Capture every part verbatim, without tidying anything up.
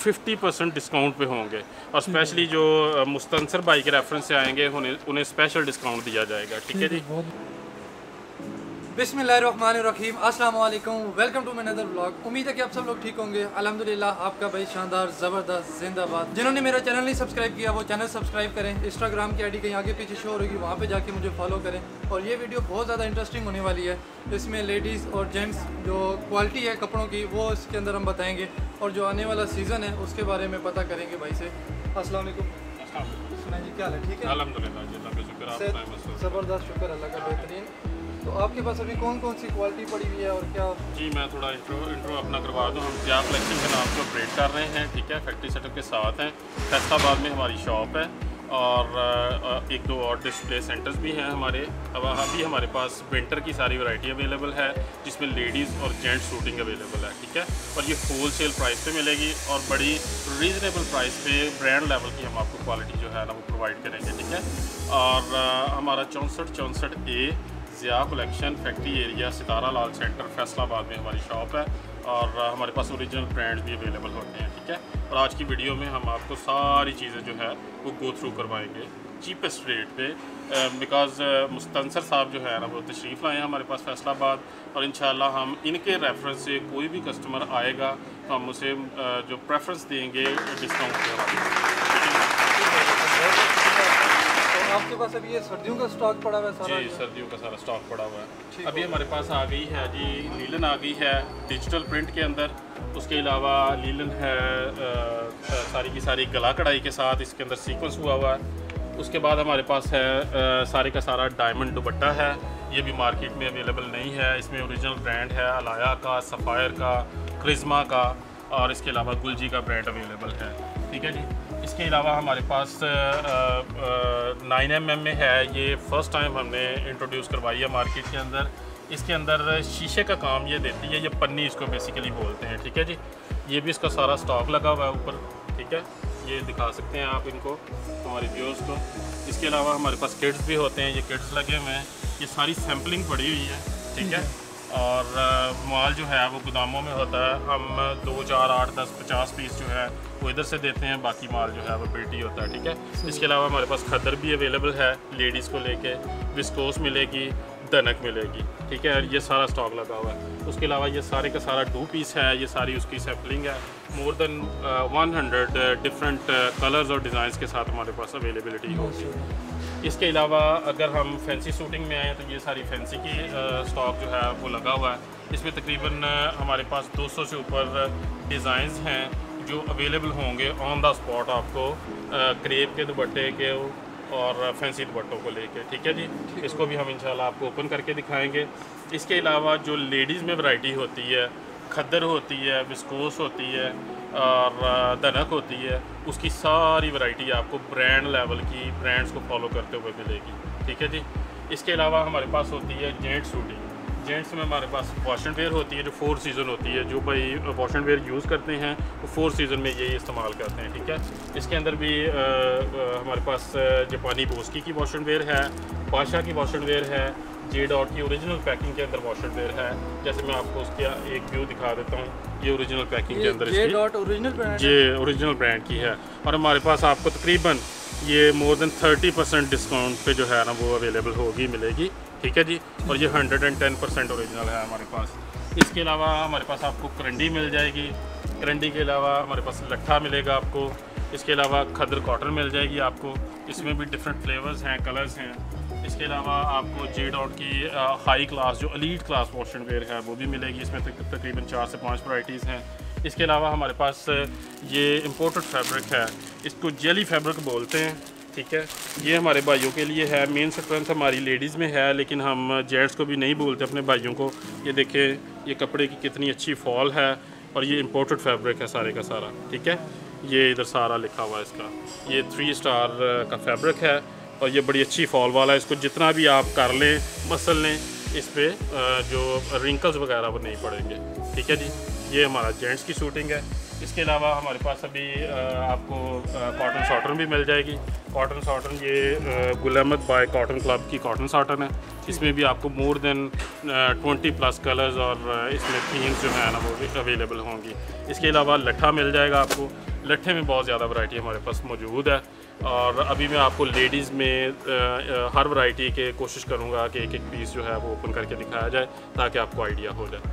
Fifty percent discount पे होंगे और स्पेशली जो मुस्तनसर भाई के रेफरेंस से आएंगे उन्हें उन्हें स्पेशल डिस्काउंट दिया जाएगा। ठीक है जी। बिस्मिल्लाहिर्रहमानिर्रहीम, अस्सलाम वालेकुम, welcome to my another vlog. उम्मीद है कि आप सब लोग ठीक होंगे। अल्हम्दुलिल्लाह आपका भाई शानदार, ज़बरदस्त, जिंदाबाद। जिन्होंने मेरा चैनल नहीं सब्सक्राइब किया वो चैनल सब्सक्राइब करें। इंस्टाग्राम की आईडी कहीं आगे पीछे शो होगी, वहाँ पे जाके मुझे फॉलो करें। और ये वीडियो बहुत ज़्यादा इंटरेस्टिंग होने वाली है। इसमें लेडीज़ और जेंट्स जो क्वालिटी है कपड़ों की वो इसके अंदर हम बताएँगे और जो आने वाला सीज़न है उसके बारे में पता करेंगे भाई से। अस्सलाम वालेकुम। सुना जी, क्या हाल है? ठीक है अल्हम्दुलिल्लाह जी, अल्लाह का शुक्र। आप ज़बरदस्त, शुक्र अल्लाह का, बेहतरीन। तो आपके पास अभी कौन कौन सी क्वालिटी पड़ी हुई है और क्या? जी मैं थोड़ा इंट्रो इंट्रो अपना करवा दूँ। हम क्या कलेक्शन के नाम से ऑपरेट कर रहे हैं। ठीक है, फैक्ट्री सेटअप के साथ हैं। फैसलाबाद में हमारी शॉप है और एक दो और डिस्प्ले सेंटर्स भी हैं हमारे। अब अभी हमारे पास विंटर की सारी वैरायटी अवेलेबल है जिसमें लेडीज़ और जेंट्स सूटिंग अवेलेबल है। ठीक है, और ये होल सेल प्राइस पे मिलेगी और बड़ी रीज़नेबल प्राइस पे ब्रांड लेवल की हम आपको क्वालिटी जो है ना वो प्रोवाइड करेंगे। ठीक है, और हमारा चौंसठ चौंसठ A Zia collection factory area Sitara Lal centre Faisalabad में हमारी शॉप है और हमारे पास ओरिजिनल ब्रांड्स भी अवेलेबल होते हैं। ठीक है, और आज की वीडियो में हम आपको सारी चीज़ें जो है वो गो थ्रू करवाएंगे चीपेस्ट रेट पे, बिकॉज़ मुस्तनसर साहब जो है ना वो तशरीफ़ लाए हैं हमारे पास फैसलाबाद और इंशाल्लाह हम इनके रेफरेंस से कोई भी कस्टमर आएगा तो हम उसे जो प्रेफरेंस देंगे डिस्काउंट के हवाले। आपके पास अभी ये सर्दियों का स्टॉक पड़ा हुआ है सारा? जी, सर्दियों का सारा स्टॉक पड़ा हुआ है। अभी हमारे पास आ गई है जी लीलन आ गई है डिजिटल प्रिंट के अंदर। उसके अलावा लीलन है आ, आ, सारी की सारी गला कढ़ाई के साथ, इसके अंदर सीक्वेंस हुआ हुआ है। उसके बाद हमारे पास है आ, सारे का सारा डायमंड दुपट्टा है। ये भी मार्केट में अवेलेबल नहीं है। इसमें ओरिजिनल ब्रांड है अलाया का, सफ़ायर का, क्रिज्मा का और इसके अलावा गुलजी का ब्रांड अवेलेबल है। ठीक है जी। इसके अलावा हमारे पास नाइन एम एम में है, ये फ़र्स्ट टाइम हमने इंट्रोड्यूस करवाई है मार्केट के अंदर। इसके अंदर शीशे का काम ये देती है, ये पन्नी इसको बेसिकली बोलते हैं। ठीक है जी, ये भी इसका सारा स्टॉक लगा हुआ है ऊपर। ठीक है, ये दिखा सकते हैं आप इनको हमारे व्यूअर्स को। इसके अलावा हमारे पास किड्स भी होते हैं, ये किड्स लगे हुए हैं। ये सारी सैम्पलिंग पड़ी हुई है। ठीक है, और माल जो है वो गोदामों में होता है। हम दो चार आठ दस पचास पीस जो है वो इधर से देते हैं, बाकी माल जो है वो पेटी होता है। ठीक है, इसके अलावा हमारे पास खद्दर भी अवेलेबल है लेडीज़ को लेके, विस्कोस मिलेगी, दनक मिलेगी। ठीक है, ये सारा स्टॉक लगा हुआ है। उसके अलावा ये सारे का सारा टू पीस है, ये सारी उसकी सैम्पलिंग है। More than one hundred different colours और डिज़ाइंस के साथ हमारे पास अवेलेबिलिटी होगी। इसके अलावा अगर हम फैंसी सूटिंग में आए तो ये सारी फैंसी की स्टॉक जो है वो लगा हुआ है। इसमें तकरीबन हमारे पास दो सौ से ऊपर डिज़ाइंस हैं जो अवेलेबल होंगे ऑन द स्पॉट आपको, क्रेप के दुपट्टे के और फैंसी दुपट्टों को लेके। ठीक है जी, इसको भी हम इंशाल्लाह आपको ओपन करके दिखाएंगे। इसके अलावा जो लेडीज़ में वैरायटी होती है, खद्दर होती है, विस्कोस होती है और दनक होती है, उसकी सारी वैरायटी आपको ब्रांड लेवल की ब्रांड्स को फॉलो करते हुए मिलेगी। ठीक है जी। इसके अलावा हमारे पास होती है जेंट्स सूटिंग। जेंट्स में हमारे पास वॉश एंड वेयर होती है जो फोर सीज़न होती है। जो भाई वॉश एंड वेयर यूज़ करते हैं वो फोर सीज़न में यही इस्तेमाल करते हैं। ठीक है, इसके अंदर भी आ, आ, हमारे पास जापानी बोस्की की वॉश एंड वेयर है, बादशाह की वॉश एंड वेयर है, जे डॉट की ओरिजिनल पैकिंग के अंदर वॉश एंड वेयर है। जैसे मैं आपको उसका एक व्यू दिखा देता हूँ, ये ओरिजिनल पैकिंग के अंदर जे डॉट ओरिजिनल ब्रांड ये ओरिजिनल ब्रांड की है। और हमारे पास आपको तकरीबन ये more than thirty percent discount पे जो है ना वो अवेलेबल होगी, मिलेगी। ठीक है जी, और ये hundred and ten percent original है हमारे पास। इसके अलावा हमारे पास आपको करंडी मिल जाएगी। करंडी के अलावा हमारे पास लट्ठा मिलेगा आपको। इसके अलावा खद्दर कॉटन मिल जाएगी आपको। इसमें भी डिफरेंट फ्लेवर्स हैं, कलर्स हैं। इसके अलावा आपको जे डॉट की हाई क्लास जो elite class wash and wear है वो भी मिलेगी। इसमें तकरीबन चार से पाँच वैराइटीज़ हैं। इसके अलावा हमारे पास ये इम्पोर्टेड फैब्रिक है, इसको जेली फैब्रिक बोलते हैं। ठीक है, ये हमारे भाइयों के लिए है। मेन स्ट्रेंथ हमारी लेडीज़ में है, लेकिन हम जेंट्स को भी नहीं बोलते अपने भाइयों को। ये देखें, ये कपड़े की कितनी अच्छी फॉल है और ये इम्पोर्टेड फैब्रिक है सारे का सारा। ठीक है, ये इधर सारा लिखा हुआ है इसका। ये थ्री स्टार का फैब्रिक है और ये बड़ी अच्छी फॉल वाला है। इसको जितना भी आप कर लें, मसल लें, इस पर जो रिंकल्स वगैरह वो नहीं पड़ेंगे। ठीक है जी, ये हमारा जेंट्स की शूटिंग है। इसके अलावा हमारे पास अभी आपको कॉटन सॉटन भी मिल जाएगी। कॉटन सॉटन ये Gul Ahmed by cotton club की कॉटन सॉटन है। इसमें भी आपको more than twenty plus colours और इसमें थीम्स जो है ना वो भी अवेलेबल होंगी। इसके अलावा लट्ठा मिल जाएगा आपको। लट्ठे में बहुत ज़्यादा वैरायटी हमारे पास मौजूद है। और अभी मैं आपको लेडीज़ में आ, आ, हर वैरायटी के कोशिश करूँगा कि एक एक पीस जो है वो ओपन करके दिखाया जाए ताकि आपको आइडिया हो जाए।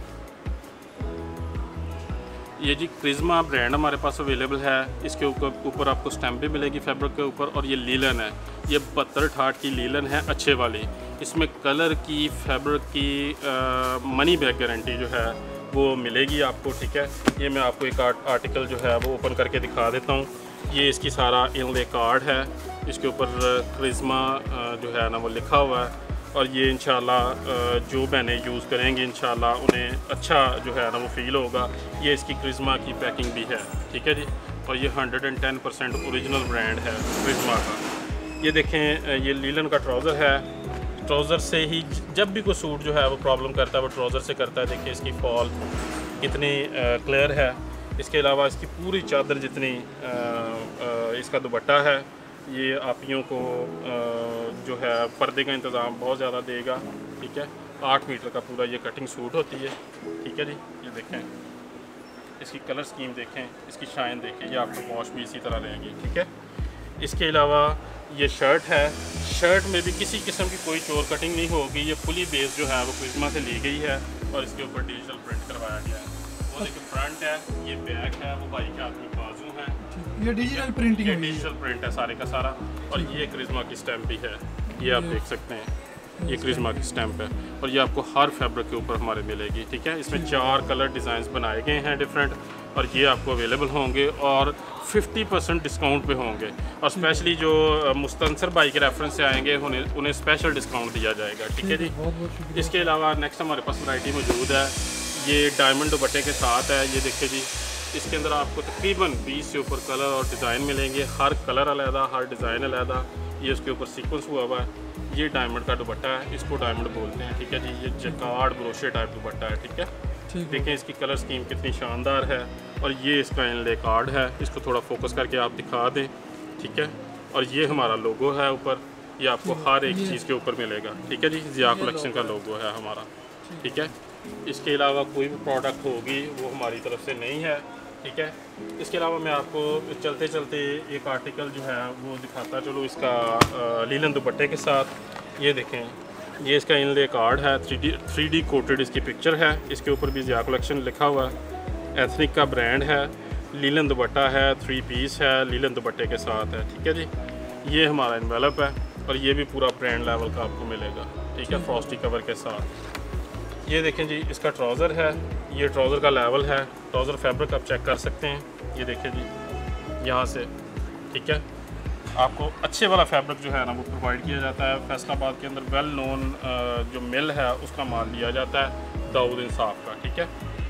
ये जी क्रिज्मा ब्रांड हमारे पास अवेलेबल है। इसके ऊपर ऊपर आपको स्टैम्प भी मिलेगी फैब्रिक के ऊपर, और ये लीलन है, ये बहत्तर ठाठ की लीलन है अच्छे वाली। इसमें कलर की, फैब्रिक की, आ, मनी बैक गारंटी जो है वो मिलेगी आपको, ठीक है। ये मैं आपको एक आर्ट, आर्टिकल जो है वो ओपन करके दिखा देता हूँ। ये इसकी सारा इनले कार्ड है, इसके ऊपर क्रिज्मा जो है ना वो लिखा हुआ है, और ये इंशाल्लाह जो बहनें यूज़ करेंगे इंशाल्लाह उन्हें अच्छा जो है ना वो फील होगा। ये इसकी क्रिज्मा की पैकिंग भी है, ठीक है जी। और ये hundred and ten percent original brand है क्रिज्मा का। ये देखें, ये लीलन का ट्राउज़र है। ट्राउज़र से ही जब भी कोई सूट जो है वो प्रॉब्लम करता है वो ट्राउज़र से करता है। देखिए इसकी फॉल कितनी क्लियर है। इसके अलावा इसकी पूरी चादर जितनी आ, आ, इसका दुपट्टा है, ये आपियों को आ, जो है पर्दे का इंतज़ाम बहुत ज़्यादा देगा, ठीक है। आठ मीटर का पूरा ये कटिंग सूट होती है, ठीक है जी। ये देखें, इसकी कलर स्कीम देखें, इसकी शाइन देखें, ये आपको वॉश भी इसी तरह लेंगी, ठीक है। इसके अलावा ये शर्ट है। शर्ट में भी किसी किस्म की कोई चोर कटिंग नहीं होगी। ये फुली बेस जो है वो क्रिज्मा से ली गई है और इसके ऊपर डिजिटल प्रिंट करवाया गया है। वो देखिए फ्रंट है, ये बैक है, वो भाई के आदमी बाजू हैं। ये डिजिटल प्रिंटिंग ये डिजिटल प्रिंट है सारे का सारा। और ये क्रिज्मा की स्टैम्प भी है, ये आप देख सकते हैं, ये क्रिज्मा की स्टैम्प है। और ये आपको हर फैब्रिक के ऊपर हमारे मिलेगी, ठीक है। इसमें चार कलर डिज़ाइंस बनाए गए हैं डिफरेंट, और ये आपको अवेलेबल होंगे और फिफ्टी परसेंट डिस्काउंट पे होंगे। और स्पेशली जो मुस्तनसर भाई के रेफरेंस से आएंगे उन्हें उन्हें स्पेशल डिस्काउंट दिया जाएगा, ठीक है जी। इसके अलावा नेक्स्ट हमारे पास वैरायटी मौजूद है, ये डायमंड दुपट्टे के साथ है। ये देखिए जी, इसके अंदर आपको तकरीबन बीस से ऊपर कलर और डिज़ाइन मिलेंगे, हर कलर अलहदा, हर डिज़ाइन अलहदा। ये उसके ऊपर सीक्वेंस हुआ हुआ है। ये डायमंड का दुपट्टा है, इसको डायमंड बोलते हैं, ठीक है जी। ये जकार्ड ब्रोशे टाइप दुपट्टा है, ठीक है। देखें इसकी कलर स्कीम कितनी शानदार है। और ये इसका इनले कार्ड है, इसको थोड़ा फोकस करके आप दिखा दें, ठीक है। और ये हमारा लोगो है ऊपर, ये आपको हर एक चीज़ के ऊपर मिलेगा, ठीक है जी। ज़िया कलेक्शन का लोगो है हमारा, ठीक है। इसके अलावा कोई भी प्रोडक्ट होगी वो हमारी तरफ से नहीं है, ठीक है। इसके अलावा मैं आपको चलते चलते एक आर्टिकल जो है वो दिखाता चलो, इसका लीलन दुपट्टे के साथ। ये देखें, ये इसका इनले कार्ड है, three D three D coated इसकी पिक्चर है। इसके ऊपर भी ज़िया कलेक्शन लिखा हुआ है, एथनिक का ब्रांड है। लीलन दुपट्टा है, थ्री पीस है, लीलन दुपट्टे के साथ है, ठीक है जी। ये हमारा एनवेलप है और ये भी पूरा ब्रांड लेवल का आपको मिलेगा, ठीक है, फ्रॉस्टी कवर के साथ। ये देखें जी, इसका ट्राउज़र है, ये ट्राउज़र का लेवल है। ट्राउज़र फैब्रिक आप चेक कर सकते हैं, ये देखें जी यहाँ से, ठीक है। आपको अच्छे वाला फैब्रिक जो है ना वो प्रोवाइड किया जाता है। फैसलाबाद के अंदर वेल नोन जो मिल है उसका माल लिया जाता है, दाऊद इंसाफ का, ठीक है।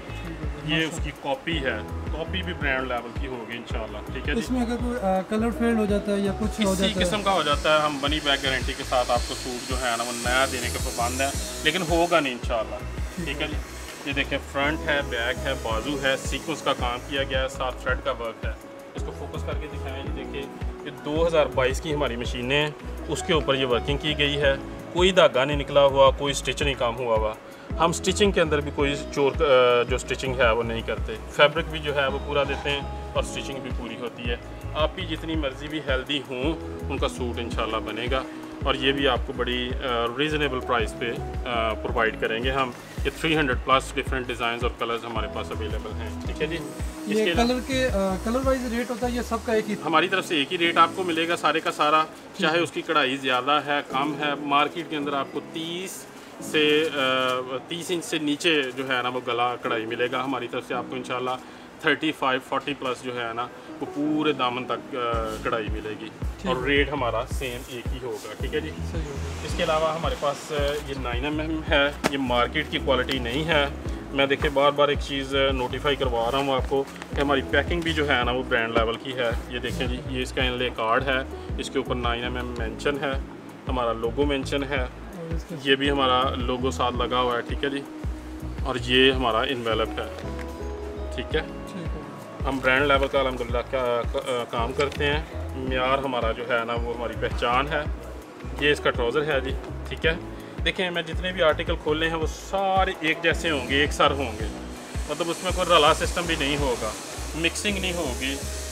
ये उसकी कॉपी है, कॉपी भी ब्रांड लेवल की होगी इंशाल्लाह, ठीक है जी। इसमें अगर कोई कलर फेड हो जाता है या कुछ हो जाता है, इसी किस्म का हो जाता है, हम मनी बैक गारंटी के साथ आपको सूट जो है ना वो नया देने के पाबंद है, लेकिन होगा नहीं इंशाल्लाह, ठीक है जी। ये देखें, फ्रंट है, बैक है, बाजू है, सीक्वेंस का काम किया गया है, साथ थ्रेड का वर्क है। इसको फोकस करके दिखाएं, ये देखिए, ये दो हज़ार बाईस की हमारी मशीनें हैं, उसके ऊपर ये वर्किंग की गई है। कोई धागा नहीं निकला हुआ, कोई स्टिच नहीं काम हुआ हुआ। हम स्टिचिंग के अंदर भी कोई चोर जो स्टिचिंग है वो नहीं करते। फैब्रिक भी जो है वो पूरा देते हैं और स्टिचिंग भी पूरी होती है। आप भी जितनी मर्ज़ी भी हेल्दी हों उनका सूट इंशाल्लाह बनेगा, और ये भी आपको बड़ी रीज़नेबल प्राइस पे प्रोवाइड करेंगे हम। ये three hundred plus different design और कलर्स हमारे पास अवेलेबल हैं, ठीक है जी। ये कलर के कलर वाइज रेट होता है, ये सबका एक ही? हमारी तरफ से एक ही रेट आपको मिलेगा सारे का सारा, चाहे उसकी कढ़ाई ज़्यादा है कम है। मार्केट के अंदर आपको तीस से तीस इंच से नीचे जो है ना वो गला कढ़ाई मिलेगा। हमारी तरफ से आपको इंशाल्लाह थर्टी फाइव फोर्टी प्लस जो है ना वो पूरे दामन तक कढ़ाई मिलेगी, और रेट हमारा सेम एक ही होगा, ठीक है जी। इसके अलावा हमारे पास ये नाइन एम एम है, ये मार्केट की क्वालिटी नहीं है। मैं देखिए बार बार एक चीज़ नोटिफाई करवा रहा हूँ आपको कि हमारी पैकिंग भी जो है ना वो ब्रांड लेवल की है। ये देखें जी, ये इसका इनले कार्ड है, इसके ऊपर नाइन एम एम मेंशन है, हमारा लोगो मेंशन है, ये भी हमारा लोगो साथ लगा हुआ है, ठीक है जी। और ये हमारा इनवेलप है, ठीक है। हम ब्रांड लेवल का अल्हम्दुलिल्लाह का, का, काम करते हैं। म्यार हमारा जो है ना वो हमारी पहचान है। ये इसका ट्राउज़र है जी, ठीक है। देखें, मैं जितने भी आर्टिकल खोले हैं वो सारे एक जैसे होंगे, एक सार होंगे, मतलब उसमें कोई रला सिस्टम भी नहीं होगा, मिक्सिंग नहीं होगी,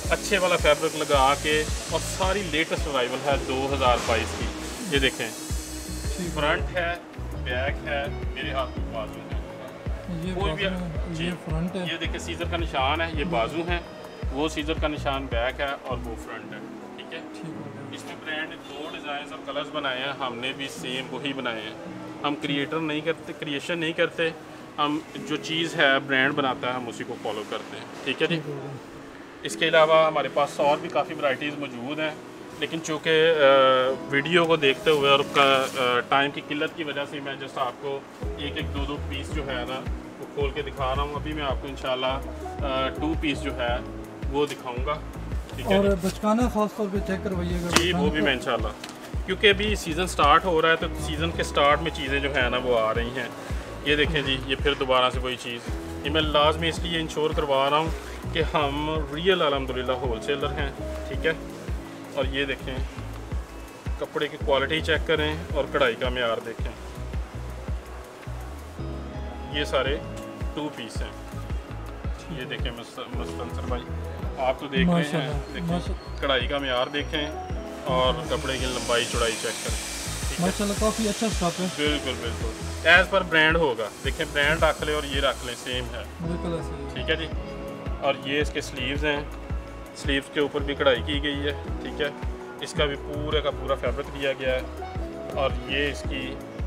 अच्छे वाला फैब्रिक लगा के, और सारी लेटेस्ट अराइवल है दो हज़ार बाईस की। ये देखें, फ्रंट है, बैक है, मेरे हाथ में बाजू है, ये कोई भी बाजू, ये फ्रंट है। ये देखें सीजर का निशान है, ये बाजू है, वो सीजर का निशान बैक है, और वो फ्रंट है। ठीक है, इसमें ब्रांड दो डिज़ाइन और कलर्स बनाए हैं, हमने भी सेम वही बनाए हैं। हम क्रिएटर नहीं करते, क्रिएशन नहीं करते, हम जो चीज़ है ब्रांड बनाता है, हम उसी को फॉलो करते हैं। ठीक है जी। इसके अलावा हमारे पास और भी काफ़ी वैराइटीज़ मौजूद हैं, लेकिन चूँकि वीडियो को देखते हुए और टाइम की किल्लत की वजह से मैं जस्ट आपको एक एक दो दो पीस जो है ना वो खोल के दिखा रहा हूँ। अभी मैं आपको इंशाल्लाह टू पीस जो है वो दिखाऊँगा। ठीक है, और बचकाना खास तौर पे चेक करवाइएगा जी, वो भी मैं इंशाल्लाह, क्योंकि अभी सीज़न स्टार्ट हो रहा है, तो सीज़न के स्टार्ट में चीज़ें जो है ना वो आ रही हैं। ये देखें जी, ये फिर दोबारा से वही चीज़, ये मैं लाजमी इसलिए इंश्योर करवा रहा हूँ कि हम रियल अल्हम्दुलिल्लाह होलसेलर हैं। ठीक है, और ये देखें, कपड़े की क्वालिटी चेक करें और कढ़ाई का मेयार देखें। ये सारे टू पीस हैं। ये देखें मुस्तंसर भाई, आप तो देख रहे हैं, देखें कढ़ाई का मेयार देखें और कपड़े की लंबाई चौड़ाई चेक करें। माशाल्लाह काफ़ी अच्छा स्टॉक है। बिल्कुल बिल्कुल एज पर ब्रांड होगा। देखें, ब्रांड रख ले और ये रख लें, सेम है। बिल्कुल ऐसे। ठीक है जी। और ये इसके स्लीव्स हैं, स्लीव्स के ऊपर भी कढ़ाई की गई है। ठीक है, इसका भी पूरे का पूरा फैब्रिक दिया गया है। और ये इसकी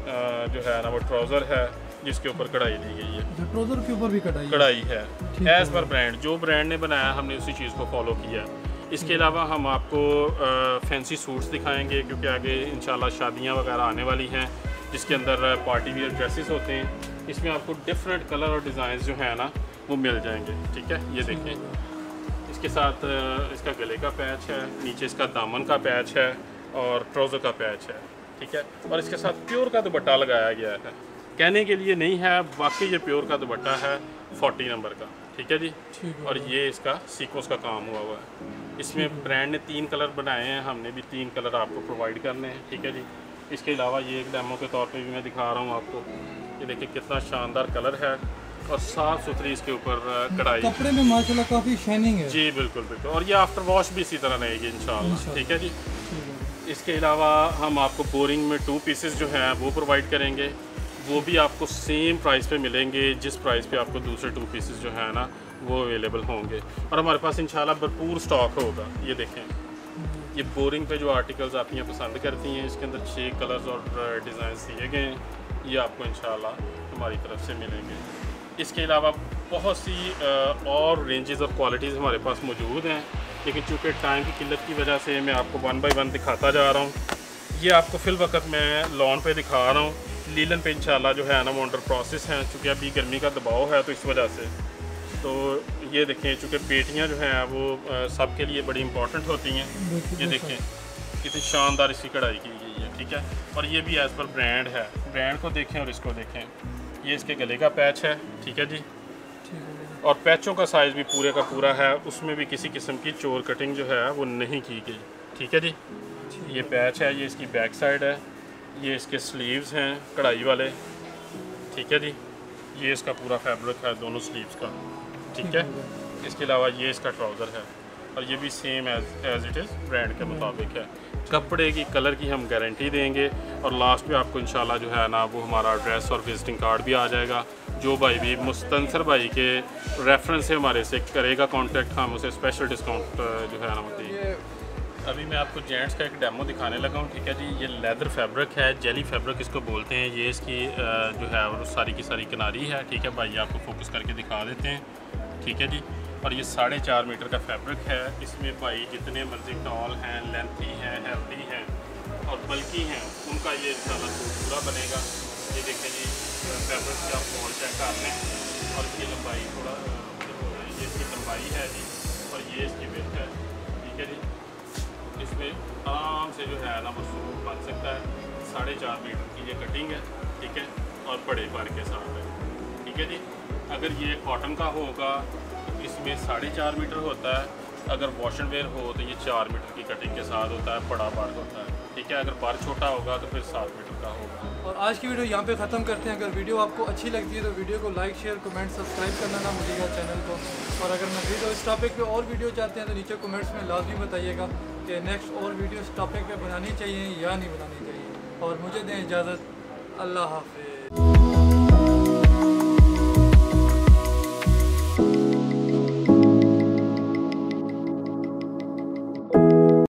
जो है ना वो ट्राउज़र है जिसके ऊपर कढ़ाई दी गई है। ट्राउज़र के ऊपर भी कढ़ाई कढ़ाई है एज पर ब्रांड, जो ब्रांड ने बनाया हमने उसी चीज़ को फॉलो किया। इसके अलावा हम आपको फैंसी सूट्स दिखाएंगे, क्योंकि आगे इंशाल्लाह शादियां वगैरह आने वाली हैं जिसके अंदर पार्टी वियर ड्रेसेस होते हैं। इसमें आपको डिफरेंट कलर और डिज़ाइन जो है ना वो मिल जाएंगे। ठीक है, ये देखें, इसके साथ इसका गले का पैच है, नीचे इसका दामन का पैच है और ट्राउज़र का पैच है। ठीक है, और इसके साथ प्योर का दुपट्टा लगाया गया है। कहने के लिए नहीं है, वाकई ये प्योर का दुपट्टा है फोर्टी नंबर का। ठीक है जी। और ये इसका सीक्वेंस का काम हुआ हुआ है। इसमें ब्रांड ने तीन कलर बनाए हैं, हमने भी तीन कलर आपको प्रोवाइड करने हैं। ठीक है जी। इसके अलावा ये एक डेमो के तौर पे भी मैं दिखा रहा हूँ आपको। ये देखिए कितना शानदार कलर है और साफ़ सुथरी इसके ऊपर कढ़ाई, कपड़े में माशाल्लाह काफ़ी शाइनिंग है। जी बिल्कुल बिल्कुल। और ये आफ्टर वॉश भी इसी तरह रहेगी इंशाल्लाह। ठीक है जी। इसके अलावा हम आपको बोरिंग में टू पीसेस जो हैं वो प्रोवाइड करेंगे, वो भी आपको सेम प्राइस पे मिलेंगे जिस प्राइस पे आपको दूसरे टू पीसेस जो है ना वो अवेलेबल होंगे। और हमारे पास इंशाल्लाह भरपूर स्टॉक होगा। ये देखें, ये बोरिंग पे जो आर्टिकल्स आप यहाँ पसंद करती हैं, इसके अंदर छः कलर्स और डिज़ाइन दिए गए हैं, ये आपको इंशाल्लाह हमारी तरफ से मिलेंगे। इसके अलावा बहुत सी और रेंजेस और क्वालिटीज़ हमारे पास मौजूद हैं, लेकिन चूँकि टाइम की किल्लत की वजह से मैं आपको वन बाई वन दिखाता जा रहा हूँ। ये आपको फिल वक्त मैं लॉन पे दिखा रहा हूँ, लीलन पे इंशाल्लाह जो है ना वो अंडर प्रोसेस हैं, चूँकि अभी गर्मी का दबाव है तो इस वजह से। तो ये देखें, चूँकि पेटियाँ जो हैं वो सब के लिए बड़ी इंपॉर्टेंट होती हैं। ये देखें कितनी शानदार इसकी कढ़ाई की गई है। ठीक है, और ये भी एज़ पर ब्रांड है। ब्रांड को देखें और इसको देखें, ये इसके गले का पैच है। ठीक है जी। और पैचों का साइज़ भी पूरे का पूरा है, उसमें भी किसी किस्म की चोर कटिंग जो है वो नहीं की गई। ठीक है जी। ये पैच है, ये इसकी बैक साइड है, ये इसके स्लीव्स हैं कढ़ाई वाले। ठीक है जी। ये इसका पूरा फैब्रिक है दोनों स्लीव्स का। ठीक है, इसके अलावा ये इसका ट्राउज़र है और ये भी same as as it is brand के मुताबिक है। कपड़े की कलर की हम गारंटी देंगे और लास्ट में आपको इंशाल्लाह जो है ना वो हमारा एड्रेस और विजिटिंग कार्ड भी आ जाएगा। जो भाई भी मुस्तंसर भाई के रेफरेंस से हमारे से करेगा कांटेक्ट, हम उसे स्पेशल डिस्काउंट जो है ना वो देंगे। अभी मैं आपको जेंट्स का एक डेमो दिखाने लगा हूँ। ठीक है जी। ये लेदर फैब्रिक है, जेली फैब्रिक इसको बोलते हैं। ये इसकी जो है वो सारी की सारी किनारी है। ठीक है भाई, आपको फोकस करके दिखा देते हैं। ठीक है जी। और ये साढ़े चार मीटर का फैब्रिक है। इसमें भाई जितने मर्जी टॉल हैं, लेंथी हैं, हेल्दी हैं और बल्कि हैं, उनका ये इंशाल्लाह सूट पूरा बनेगा। ये देखें जी, फैब्रिक की आप मॉल चेक कर लें और इसकी लंबाई थोड़ा ये इसकी लंबाई है जी और ये इसकी विड्थ है। ठीक है जी। इसमें आराम से जो है ना वो सूट बन सकता है। साढ़े चार मीटर की ये कटिंग है। ठीक है, और बड़े बार के साथ है। ठीक है जी। अगर ये कॉटन का होगा तो इसमें साढ़े चार मीटर होता है, अगर वॉश एंड वेयर हो तो ये चार मीटर की कटिंग के साथ होता है, बड़ा बार होता है, ठीक है। अगर बार छोटा होगा तो फिर सात मीटर का होगा। और आज की वीडियो यहाँ पे ख़त्म करते हैं। अगर वीडियो आपको अच्छी लगती है तो वीडियो को लाइक शेयर कमेंट सब्सक्राइब करना ना भूलिएगा चैनल को। और अगर मज़ीद इस टॉपिक पे और वीडियो चाहते हैं तो नीचे कमेंट्स में लाजमी बताइएगा कि नेक्स्ट और वीडियो इस टॉपिक पे बनानी चाहिए या नहीं बनानी चाहिए। और मुझे दें इजाज़त, अल्लाह हाफ़िज़।